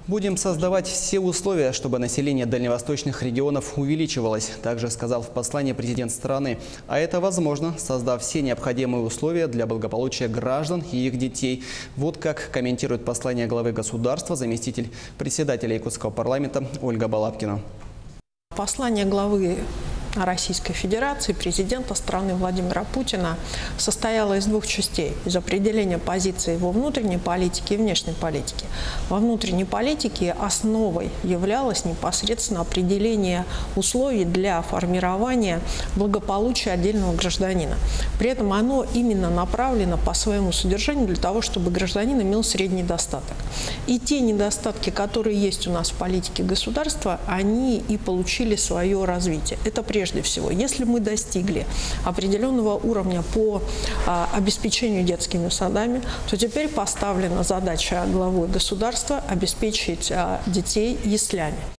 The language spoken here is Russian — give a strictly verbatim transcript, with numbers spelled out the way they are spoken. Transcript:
Будем создавать все условия, чтобы население дальневосточных регионов увеличивалось, также сказал в послании президент страны. А это возможно, создав все необходимые условия для благополучия граждан и их детей. Вот как комментирует послание главы государства заместитель председателя Якутского парламента Ольга Балабкина. Послание главы Российской Федерации, президента страны Владимира Путина состояло из двух частей. Из определения позиции его внутренней политики и внешней политики. Во внутренней политике основой являлось непосредственно определение условий для формирования благополучия отдельного гражданина. При этом оно именно направлено по своему содержанию для того, чтобы гражданин имел средний достаток. И те недостатки, которые есть у нас в политике государства, они и получили свое развитие. Это прежде Прежде всего, если мы достигли определенного уровня по а, обеспечению детскими садами, то теперь поставлена задача главой государства обеспечить а, детей яслями.